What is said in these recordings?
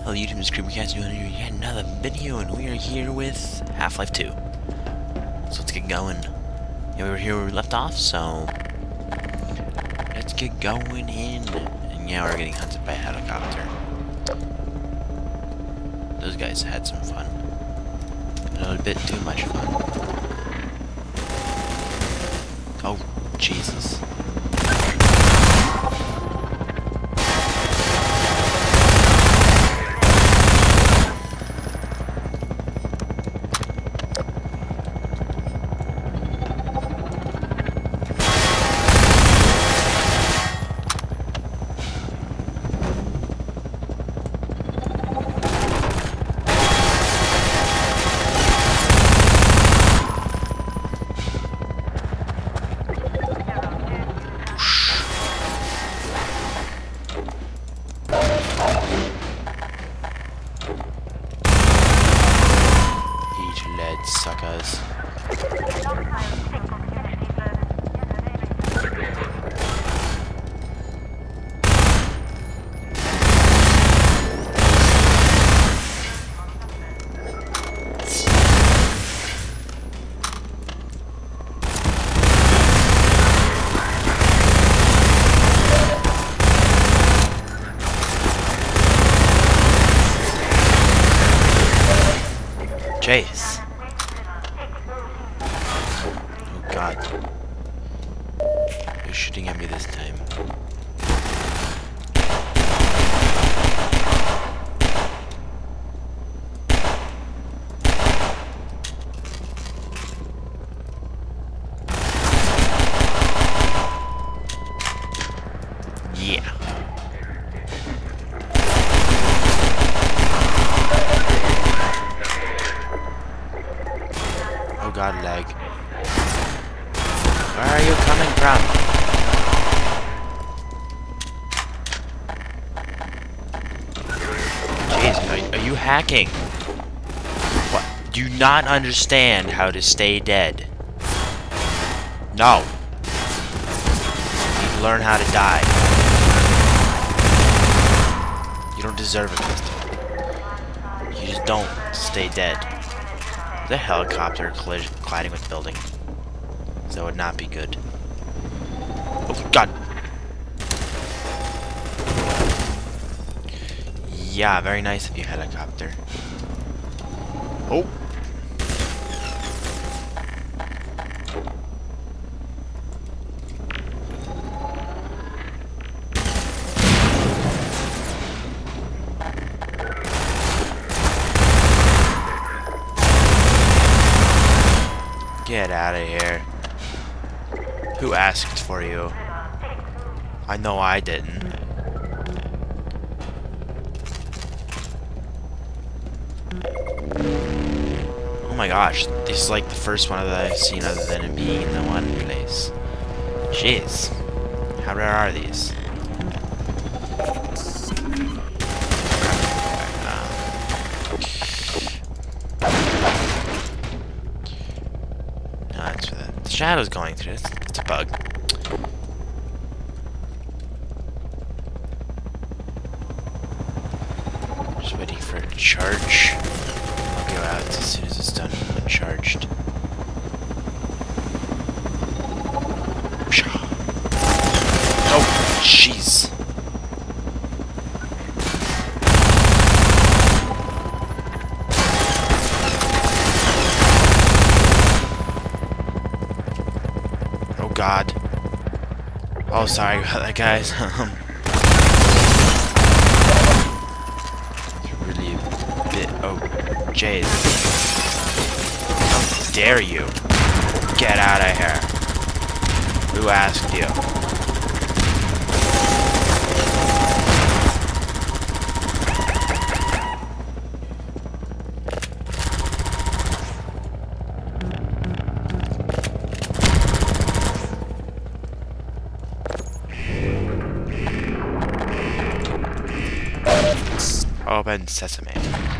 Hello YouTube, it's Creepycast doing yet another video, and we are here with Half-Life 2. So let's get going. Yeah, we were here where we left off, so let's get going in. And yeah, we're getting hunted by a helicopter. Those guys had some fun. A little bit too much fun. Oh, Jesus. Suckers. Chase. God. You're shooting at me this time. Yeah. Oh God, lag. Where are you coming from? Jeez, are you hacking? What? Do you not understand how to stay dead? No. You learn how to die. You don't deserve it, Kristen. You just don't stay dead. The helicopter colliding with the building. That would not be good. Oh, God. Yeah, very nice of you, helicopter. Oh. Get out of here. Who asked for you? I know I didn't. Oh my gosh, this is like the first one that I've seen other than it being in the one place. Jeez. How rare are these? No, that's for the shadow's going through this. It's a bug. Just waiting for it to charge. I'll go out as soon as it's done and charged. Oh, jeez. Oh God. Oh, sorry about that, guys. It's really a bit... Oh, jeez. How dare you? Get out of here. Who asked you? Open sesame.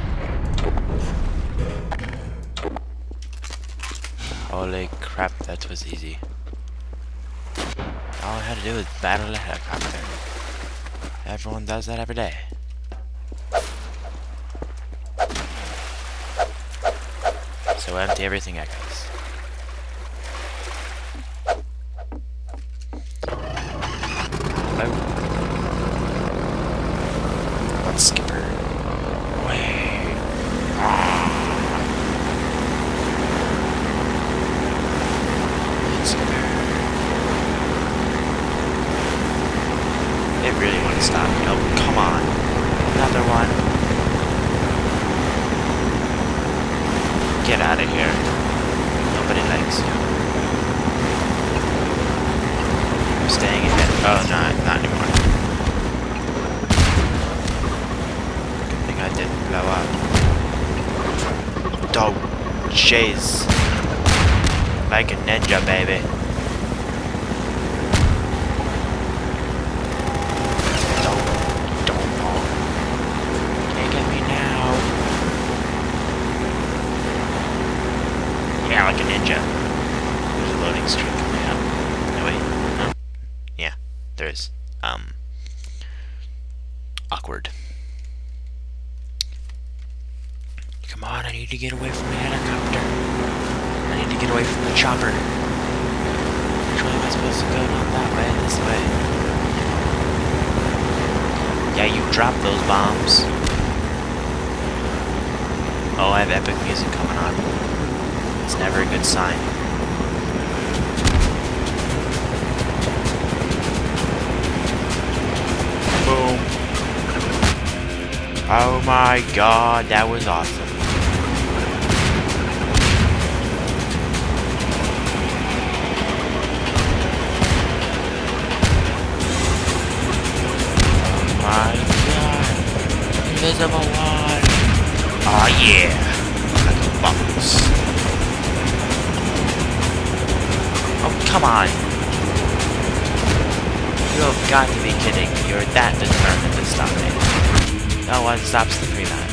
Holy crap, that was easy. All I had to do was battle a helicopter. Everyone does that every day. So empty, everything echoes. Hello? Mudskipper. Away. Mudskipper. They really want to stop me. Oh, come on. Another one. Get out of here. Nobody likes you. I'm staying in bed. Oh, not anymore. Good thing I didn't blow up. Oh, jeez. Like a ninja, baby. Don't fall. Can't get me now. Yeah, like a ninja. There's a loading screen coming up. No, wait. No? Yeah, there is. Awkward. Come on, I need to get away from the helicopter. I need to get away from the chopper. Which way am I supposed to go? Not that way, this way. Yeah, you dropped those bombs. Oh, I have epic music coming on. It's never a good sign. Boom. Oh my god, that was awesome. Oh my god. Invisible one. Oh yeah. Like a box. Oh, come on. You have got to be kidding. You're that determined to stop me. No one stops the pre-man.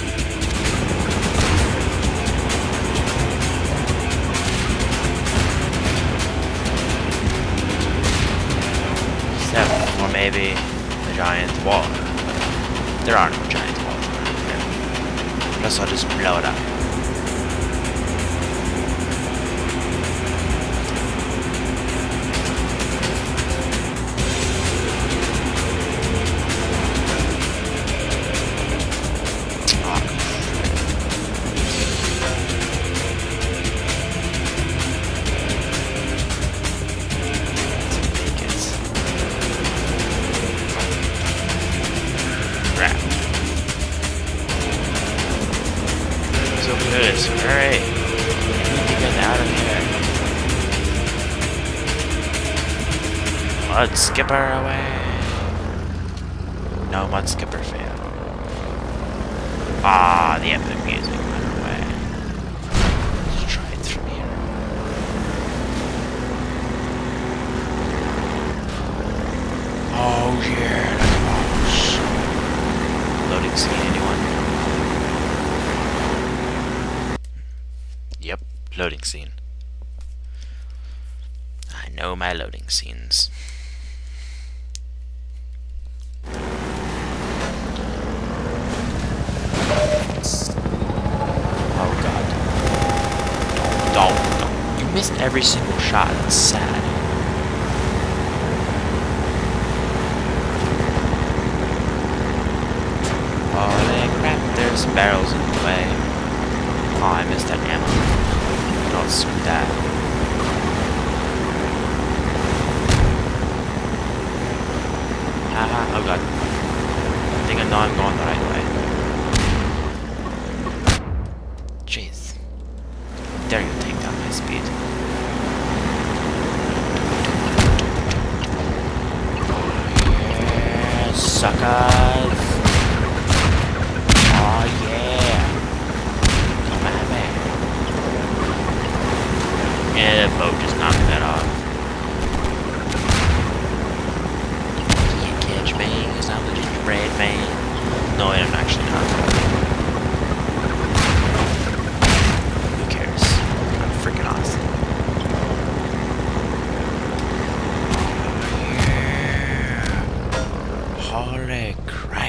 Or maybe a giant wall. There are no giant walls around here. Plus I'll just blow it up. Hurry! I need to get out of here. Mudskipper away! No, Mudskipper failed. Ah, the epic music went away. Let's try it from here. Oh yeah, that's loading screen, anyone? Yep, loading scene. I know my loading scenes. Oh god. Don't. You missed every single shot. That's sad. Holy crap, there's barrels in the way. Oh, I missed that ammo. Don't screw that. Haha, oh god. I think I know I'm going the right way. Jeez. Dare you take down my speed. Yeah, suckers! Oh yeah! Come at me! Yeah, the boat just knocked that off. Can't catch me, because I'm the gingerbread man. No, I'm actually not. Who cares? I'm freaking awesome. Yeah. Holy crap.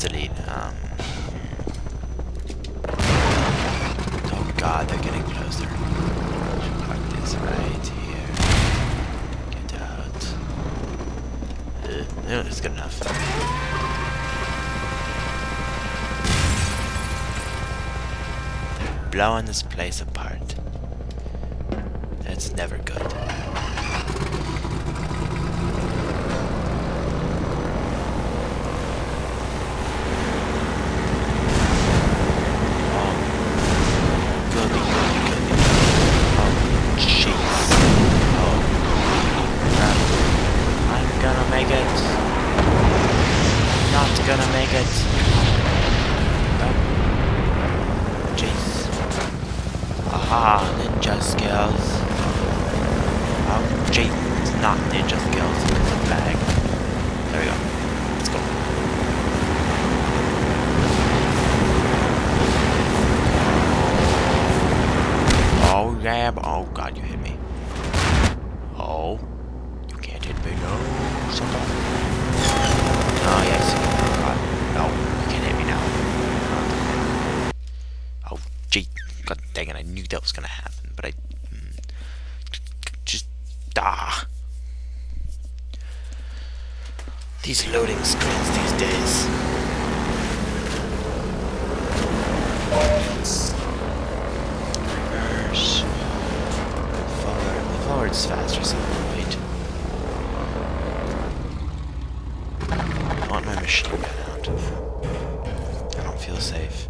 delete. Oh god, they're getting closer. Park this right here. Get out. No, that's good enough. Blowing this place apart. That's never good. Gonna make it. Oh. Jeez. Aha, ninja skills. Oh, jeez. It's not ninja skills. It's a bag. There we go. Let's go. Oh, yeah. Oh, God, you hit me. Oh. You can't hit me. No. Somebody. Oh, yes. No, you can't hit me now. Oh, gee. God dang it, I knew that was gonna happen, but I... just... These loading screens these days. Reverse. Forward. The forward's faster, so wait. I want my machine gun out. I don't feel safe.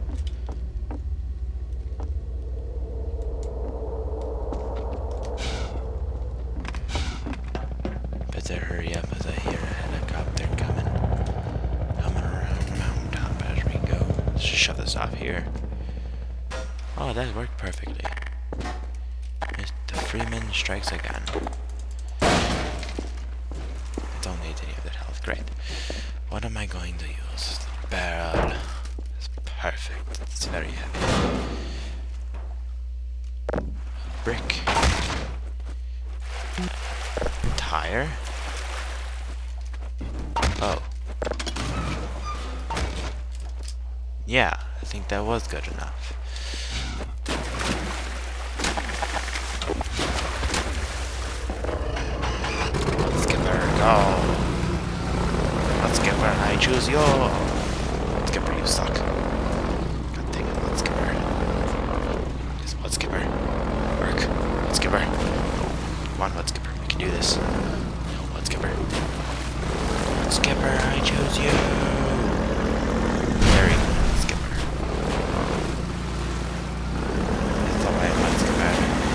Better hurry up as I hear a helicopter coming. Coming around the mountaintop as we go. Let's just shut this off here. Oh, that worked perfectly. Mr. Freeman strikes again. I don't need any of that health. Great. What am I going to use? The barrel. It's perfect. It's very heavy. Brick. Tire. Oh. Yeah, I think that was good enough. Mudskipper, go! Mudskipper, I choose you! Mudskipper, you suck. God dang it, Mudskipper. Yes, Mudskipper. Work. Mudskipper. Come on, Mudskipper, we can do this. No, Mudskipper. Mudskipper, I choose you! Very good, Mudskipper. It's alright, Mudskipper.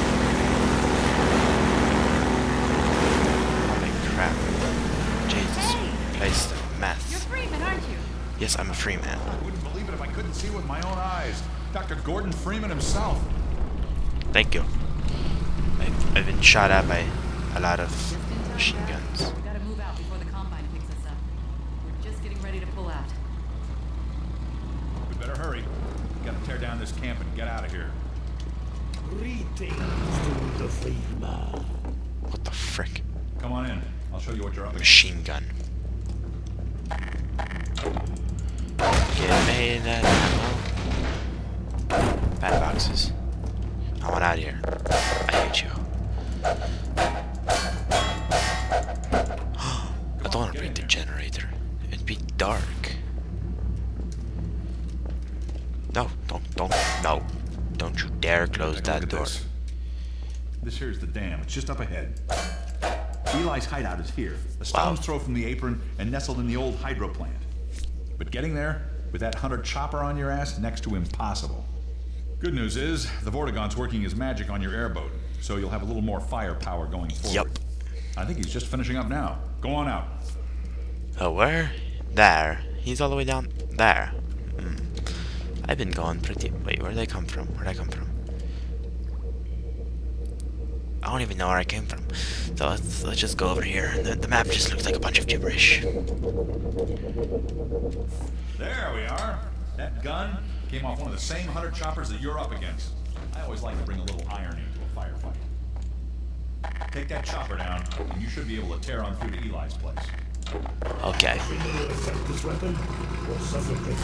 Holy crap. Jesus. Place the mess. You're Freeman, aren't you? Yes, I'm a free man. I wouldn't believe it if I couldn't see with my own eyes. Dr. Gordon Freeman himself. Thank you. I've been shot at by a lot of machine guns. We gotta move out before the Combine picks us up. We're just getting ready to pull out. We better hurry. We gotta tear down this camp and get out of here. Greetings to the Freeman. What the frick? Come on in. I'll show you what you're up against. Machine gun. Get me that ammo. Bad boxes. I want out of here. I hate you. I don't want to break the generator. It'd be dark. No, no. Don't you dare close that door. This here's the dam. It's just up ahead. Eli's hideout is here. A stone's throw from the apron and nestled in the old hydro plant. But getting there, with that hunter chopper on your ass, next to impossible. Good news is, the Vortigaunt's working his magic on your airboat, so you'll have a little more firepower going forward. Yep. I think he's just finishing up now. Go on out. Oh, where? There. He's all the way down there. I've been going pretty... Wait, where'd they come from? Where'd I come from? I don't even know where I came from. So let's just go over here. The map just looks like a bunch of gibberish. There we are. That gun came off one of the same hunter choppers that you're up against. I always like to bring a little irony to a firefight. Take that chopper down, and you should be able to tear on through to Eli's place. Okay. Affect this weapon or suffocate.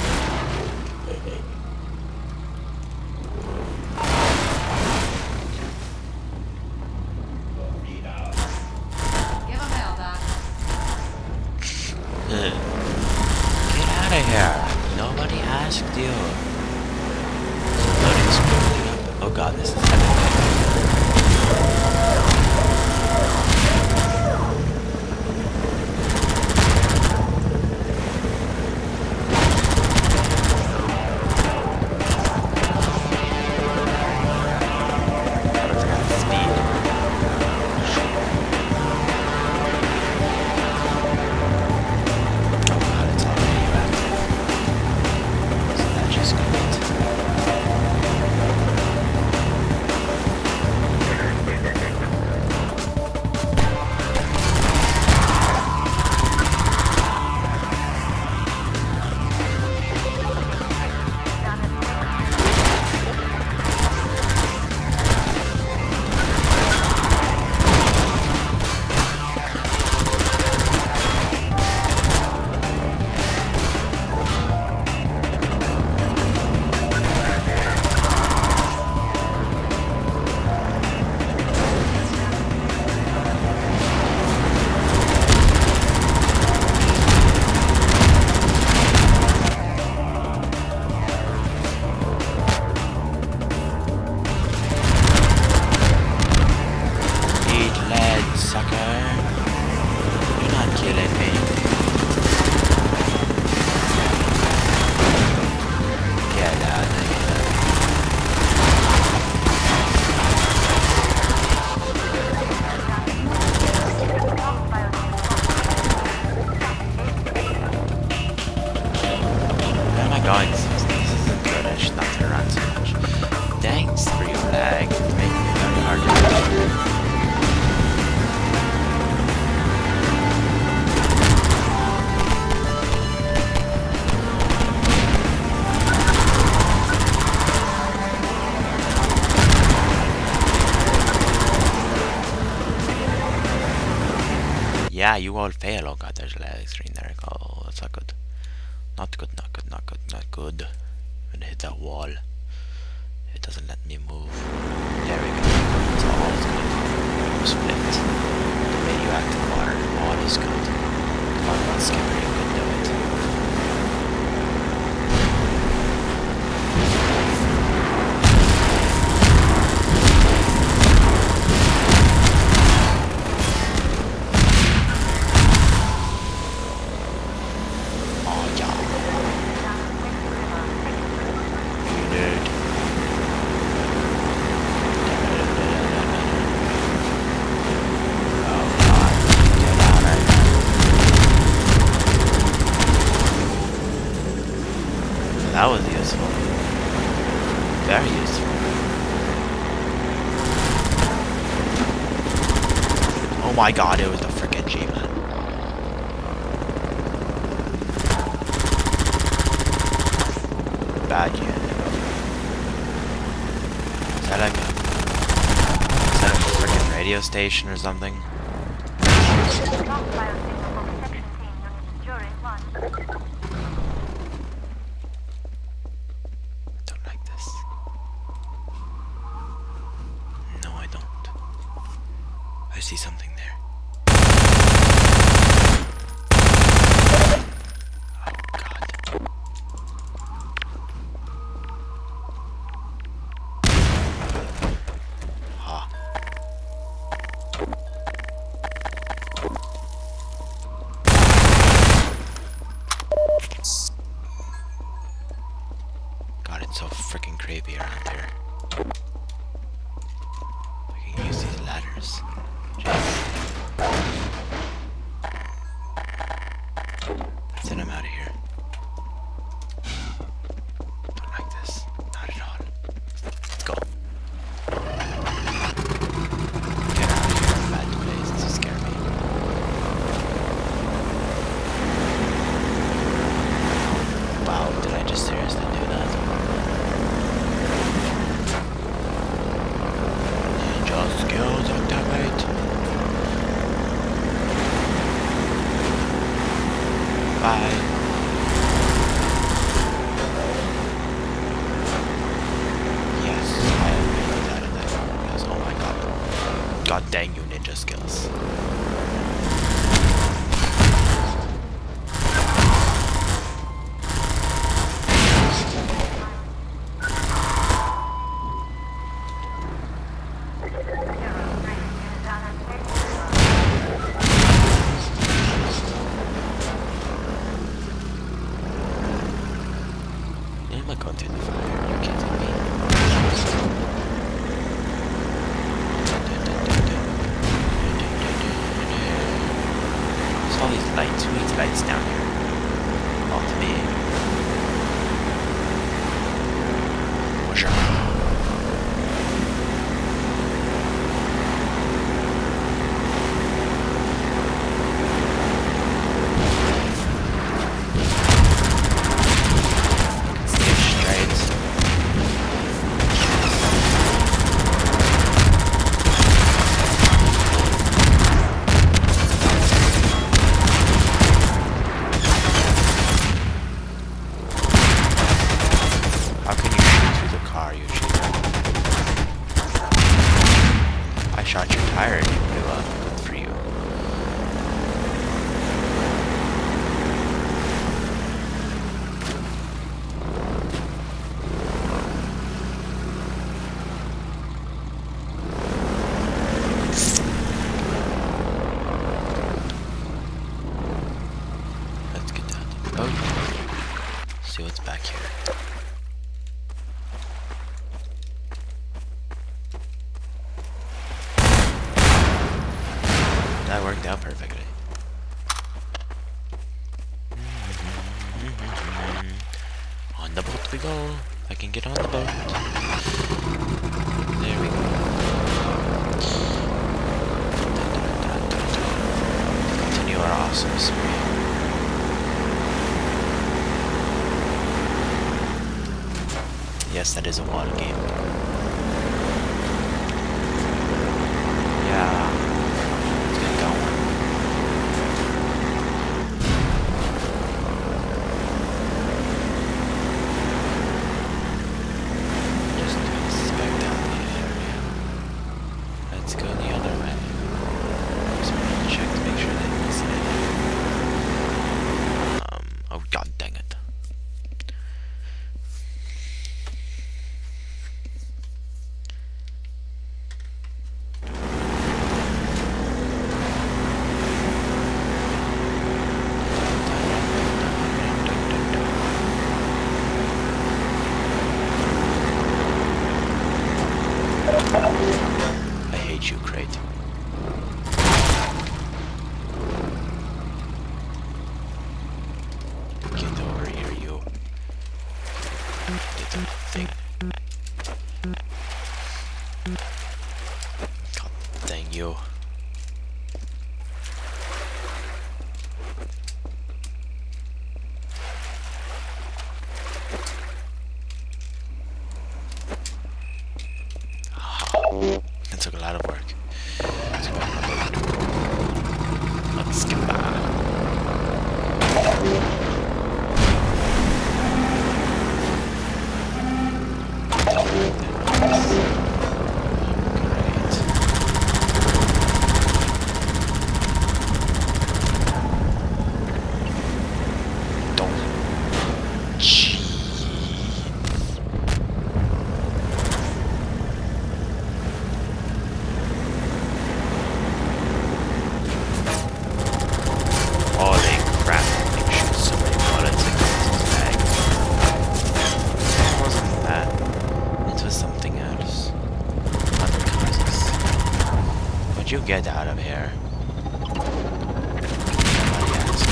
Give him hell, Doc. Get out of here. Nobody asked you. Somebody's screwing up. Oh god, this is heavy. Yeah, you all fail. Oh god, there's a lag screen there. Oh, that's not good. Not good, not good, not good, not good. I'm gonna hit that wall. It doesn't let me move. There we go. It's all good. Split. The radioactive water. All is good. Come on, Mudskipper, you can do it. That was useful. Very useful. Oh my god, it was the frickin' G-Man. Bad unit. Is that a frickin' radio station or something? I see something there. Oh god. Ah. God, it's so freaking creepy around here. I can use these ladders. Then I'm out of here. Don't like this. Not at all. Let's go. Get out of here, bad place. This scare me. Wow, did I just seriously do that? skills. I'm not going through the fire. You can't take me. There's all these lights. Who needs lights down here? All to me. What's your... How can you shoot through the car, you cheater? I shot your tire and you blew up. Good for you. Let's get down to the boat. See what's back here. That worked out perfectly. On the boat we go. I can get on the boat. There we go. Continue our awesome spree. Yes, that is a water game. Yeah. Let's go the other way. Just want to check to make sure they missed anything. Oh god dang it. I hate you, Crate. Get over here, you. Little thing. God dang you. That took a lot of work. Let's go on the boat. Mudskipper. Great. Don't cheat. Holy crap, you shoot so many bullets against his bag. It wasn't that. It was something else. Other causes. Would you get out of here? Somebody asked.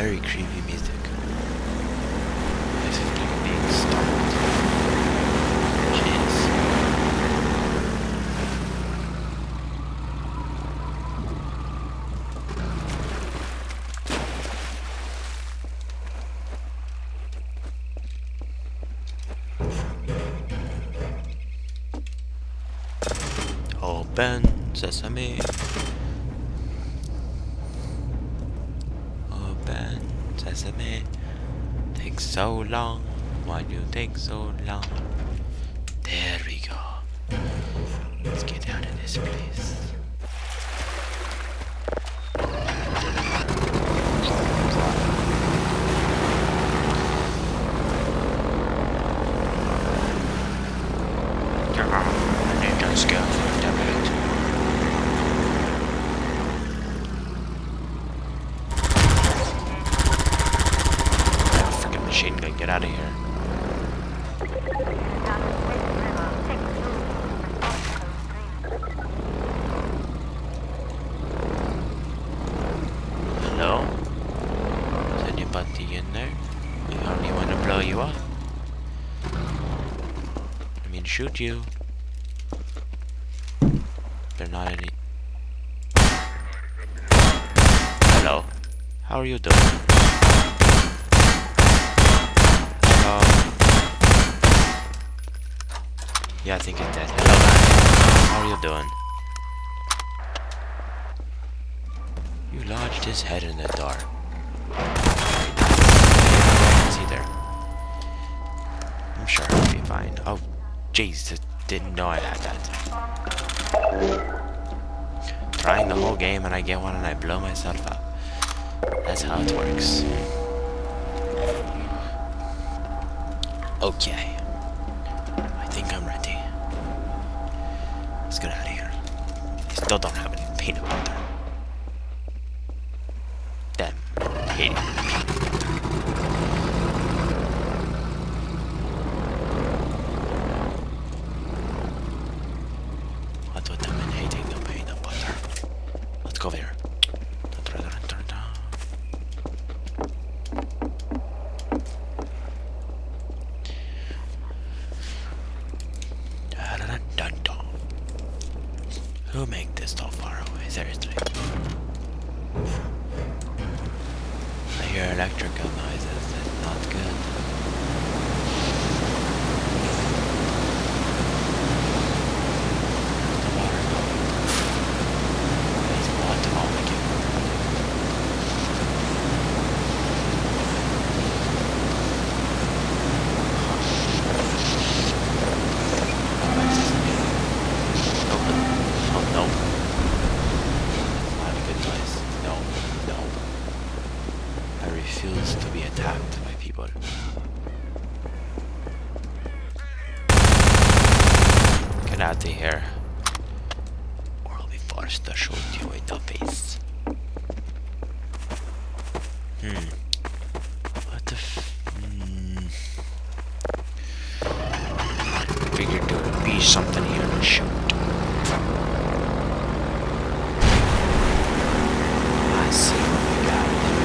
Very creepy music. I feel like I'm being stalked. Jeez. Open sesame. Open sesame. Takes so long. Why do you take so long? There we go. Let's get out of this place. Ninja skill for debit. Freaking machine gun, get out of here. Hello? Is anybody in there? I only want to blow you up. I mean, shoot you. They're not any. Hello. How are you doing? Hello. Yeah, I think it's dead. Hello, man. How are you doing? You lodged his head in the door. See there. I'm sure he'll be fine. Oh, jeez, didn't know I had that. Trying the whole game and I get one and I blow myself up. That's how it works. Okay. I think I'm ready. Let's get out of here. I still don't have any peanut butter. Damn. I hate it. What would have been hating the peanut butter? Let's go there. Who make this so far away? Seriously. I hear electrical noises. That's not good. The water going. There's water all again. No. Not a good place. No. I refuse to be attacked by people. Get out of here. Or I'll be forced to shoot you in the face. What the figured there would be something here to shoot. I see what we got.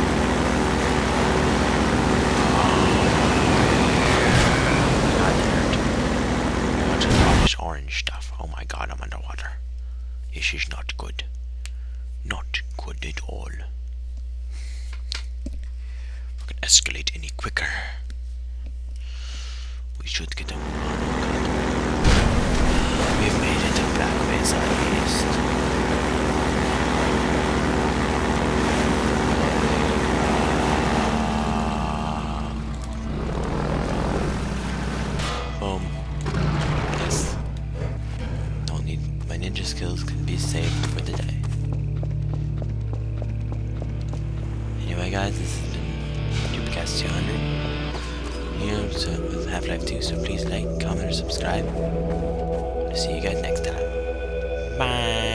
I got hurt. What's all this orange stuff? Oh my god, I'm underwater. This is not good. Not good at all. We can escalate any quicker. We should get them. We've made it to Black Mesa East. Yes. Don't need my ninja skills can be saved for the day. Anyway guys, this has been Duplicast 200 here with Half-Life 2, so please like, comment, or subscribe. See you guys next time. Bye.